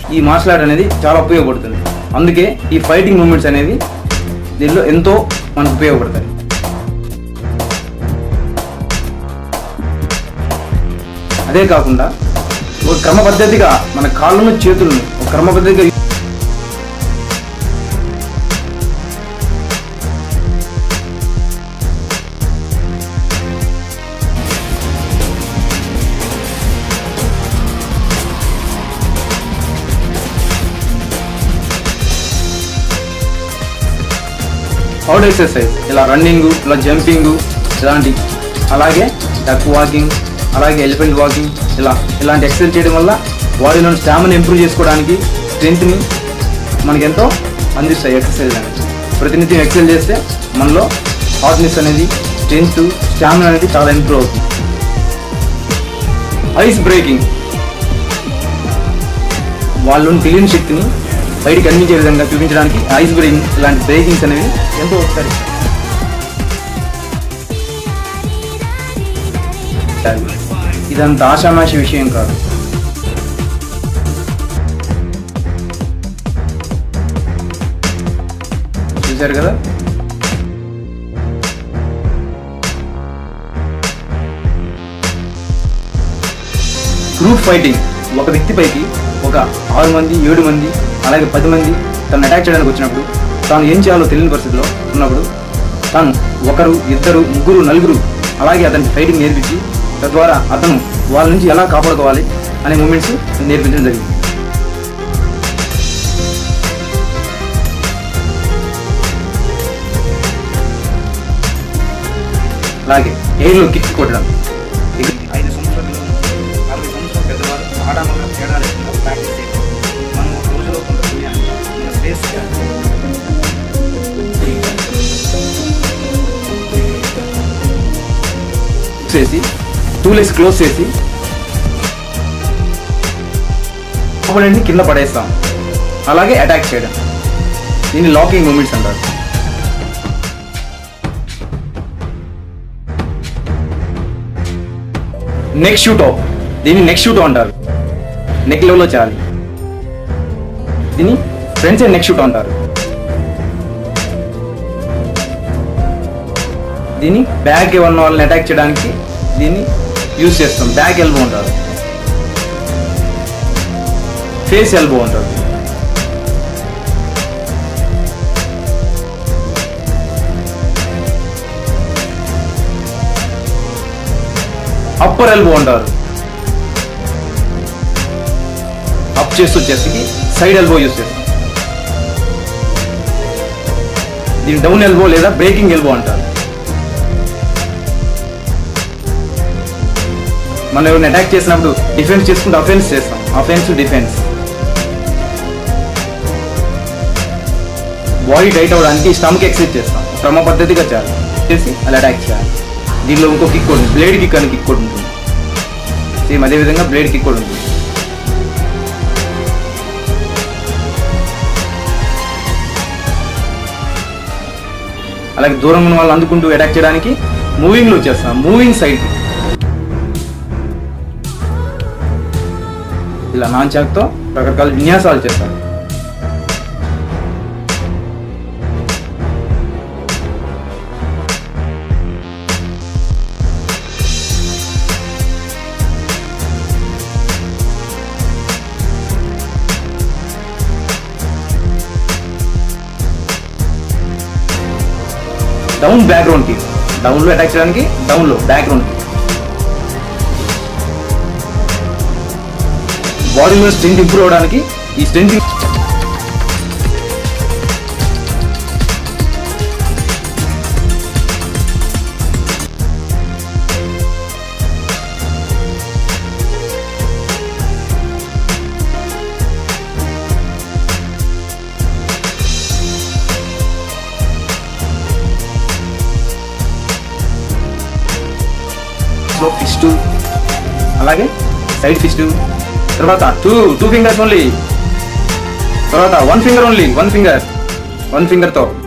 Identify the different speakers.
Speaker 1: ఈ martial art అనేది చాలా ఉపయోగపడుతుంది. అందుకే ఈ ఫైటింగ్ మూమెంట్స్ అనేవి దీనిలో ఎంతో మనకు ఉపయోగపడతాయి. అదే కాకుండా ఒక క్రమ పద్ధతిగా మన కాళ్ళను చేతులను ఒక క్రమ పద్ధతిగా అవుట్ ఎక్సర్సైజ్ ఇలా రన్నింగ్, ఇలా జంపింగ్ ఇలాంటి, అలాగే డక్ వాకింగ్, అలాగే ఎలిఫెంట్ వాకింగ్ ఇలాంటి ఎక్సర్సైజ్ చేయడం వల్ల బాడీలో స్టామినా ఇంప్రూవ్ చేసుకోవడానికి, స్ట్రెంత్ని మనకి ఎంతో అందిస్తాయి. ఎక్సర్సైజ్ అనేది ప్రతినిత్యం ఎక్సర్సైజ్ చేస్తే మనలో హార్ట్నెస్ అనేది, స్ట్రెంత్, స్టామినా అనేది చాలా ఇంప్రూవ్ అవుతుంది. ఐస్ బ్రేకింగ్ వాళ్ళని తెలియని శక్తిని బయటికి అందించే విధంగా చూపించడానికి ఐస్ బ్రేకింగ్ ఇలాంటి బ్రేకింగ్స్ అనేవి ఎంతో ఒకసారి. ఇదంత ఆషామాషి విషయం కాదు. చూశారు కదా, గ్రూప్ ఫైటింగ్. ఒక వ్యక్తిపైకి ఒక 6 మంది 7 మంది అలాగే 10 మంది తను అటాక్ చేయడానికి వచ్చినప్పుడు తాను ఏం చేయాలో తెలియని పరిస్థితిలో ఉన్నప్పుడు తాను 1 2 3 4 అలాగే అతనికి ఫైటింగ్ నేర్పించి తద్వారా అతను వాళ్ళ నుంచి ఎలా కాపాడుకోవాలి అనే మూమెంట్స్ నేర్పించడం జరిగింది. అలాగే ఎయిర్లో కిక్ కొట్టడం. 5 సంవత్సరాలు 40 సంవత్సరాలు పెద్దవారు ఆడమగ తేడా లేకుండా ప్రాక్టీస్ చేయడం. మనం ఒక రోజులో కొంత సమయాన్ని మన స్పేస్ చేసి 2 legs క్లోజ్ చేసి ఆపోనెంట్ని కింద పడేస్తాం. అలాగే అటాక్ చేయడం. దీన్ని లాకింగ్ మూమెంట్స్ అంటారు. నెక్ షూట్ ఆఫ్, దీన్ని నెక్ షూట్ అంటారు. నెక్ లెవెల్లో చేయాలి. దీన్ని ఫ్రంట్ సైడ్ నెక్ షూట్ అంటారు. దీన్ని బ్యాక్ ఉన్న వాళ్ళని అటాక్ చేయడానికి దీన్ని యూజ్ చేస్తాం. బ్యాక్ ఎల్బో అంటారు. ఫేస్ ఎల్బో అంటారు. అప్పర్ ఎల్బో అంటారు. అప్ చేస్తూ వచ్చేసి సైడ్ ఎల్బో యూజ్ చేస్తాం. దీన్ని డౌన్ ఎల్బో లేదా బ్రేకింగ్ ఎల్బో అంటారు. మనం ఎవరిని అటాక్ చేసినప్పుడు డిఫెన్స్ చేసుకుంటూ అఫెన్స్ చేస్తాం. Offence defence. బాడీ టైట్ అవ్వడానికి స్టమక్ ఎక్సర్సైజ్ చేస్తాం. క్రమ పద్ధతిగా చేయాలి. చేసి అలా అటాక్ చేయాలి. దీనిలో ఇంకో కిక్ కూడా ఉంటుంది. బ్లేడ్ కిక్ అని కిక్ కూడా ఉంటుంది. సేమ్ అదేవిధంగా బ్లేడ్ కిక్ కూడా ఉంటుంది. అలాగే దూరం ఉన్న వాళ్ళు అందుకుంటూ అటాక్ చేయడానికి మూవింగ్లో చేస్తాం. మూవింగ్ సైడ్ ఇలా నాన్చాక్తో రకరకాల విన్యాసాలు చేస్తారు. Down background kick. డౌన్లో అటాక్ చేయడానికి డౌన్లో బ్యాక్గ్రౌండ్ కిక్. బాడీలో స్ట్రెంత్ ఇంప్రూవ్ అవడానికి ఈ స్ట్రెంత్ ఫిస్ట్, అలాగే సైడ్ ఫిస్ట్, తర్వాత టూ ఫింగర్స్ ఓన్లీ, తర్వాత 1 finger ఓన్లీ, 1 finger 1 fingerతో